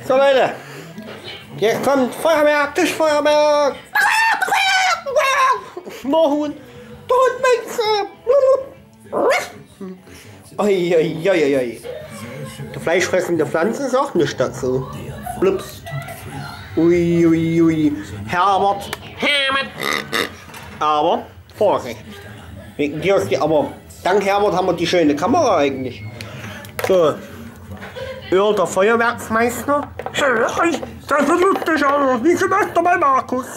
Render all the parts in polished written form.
So Leute, jetzt kommt Feuerwerk, Tischfeuerwerk. Moorhuhn, der Hund Mensch. Oi. Der fleischfressende Pflanzen ist auch nicht dazu. Blups. Ui. Herbert. Aber Vorsicht. Wegen dir ist die, aber dank Herbert haben wir die schöne Kamera eigentlich. So. Öl der Feuerwerksmeister. Das ist lustig, aber wie Silvester bei Markus.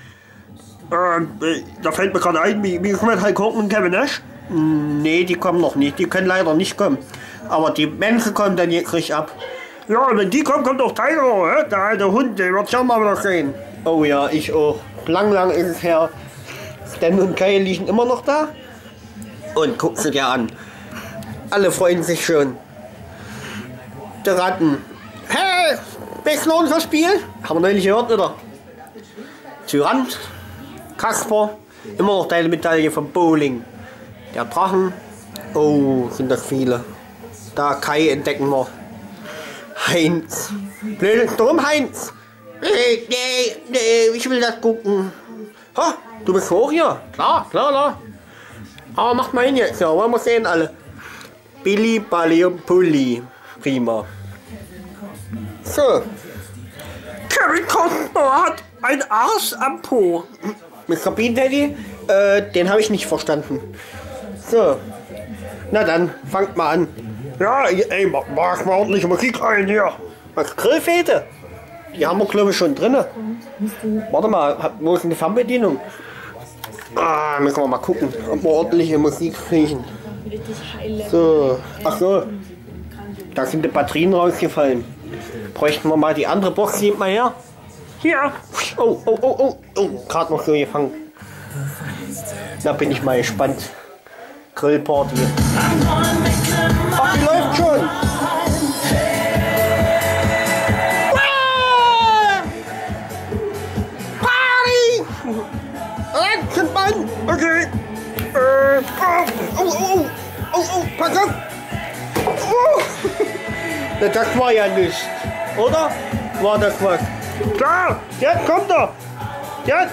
Da fällt mir gerade ein, wie ist mit Hulk Hogan und Kevin Nash? Nee, die kommen noch nicht. Die können leider nicht kommen. Aber die Menschen kommen dann jetzt richtig ab. Ja, wenn die kommen, kommt auch Tiger, der alte Hund, den wird schon mal wieder sehen. Oh ja, ich auch. Lang ist es her. Stan und Kai liegen immer noch da. Und guck sie dir an. Alle freuen sich schon. Die Ratten. Hey, weißt du noch unser Spiel? Haben wir neulich gehört, oder? Tyrant, Kasper, immer noch deine Medaille vom Bowling. Der Drachen. Oh, sind das viele. Da Kai entdecken wir. Heinz. Blödes Drum, Heinz. Nee, ich will das gucken. Ha, du bist hoch hier? Klar. Aber macht mal hin jetzt, ja, wollen wir sehen alle. Billy, Balli und Pulli. Prima. So. Kevin Costner hat ein Arsch am Po. Mr. Bean Daddy, den habe ich nicht verstanden. So. Na dann, fangt mal an. Ja, ey, mach mal ordentlich Musik rein hier. Was, Grillfete? Die haben wir, glaube ich, schon drin. Warte mal, wo ist denn die Fernbedienung? Müssen wir mal gucken, ob wir ordentliche Musik kriegen. So, ach so. Da sind die Batterien rausgefallen. Bräuchten wir mal die andere Box, nehmt mal her. Hier. Oh, gerade noch so gefangen. Da bin ich mal gespannt. Grillparty. Ach, die läuft schon. Party! Sind Mann. Okay. Pass auf. Das war ja nichts, oder? War das was? Klar, jetzt kommt er. Jetzt.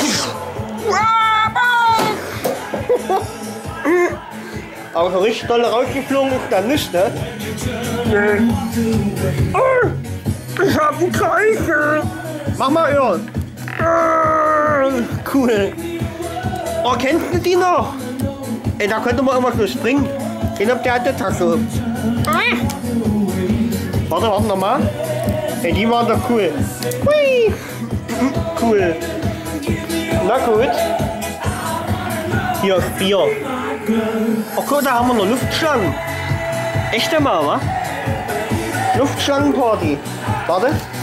Aber so richtig doll rausgeflogen ist da nicht, ne? Ich hab einen Kreisel. Mach mal hören. Cool. Oh, kennst du die noch? Ey, da könnte man immer so springen. Den habt ihr halt eine Tasse. Warte nochmal. Ey, die waren doch cool. Hui. Cool. Na gut. Hier ist Bier. Oh guck, da haben wir noch Luftschlangen. Echt mal, wa? Luftschlangenparty. Warte.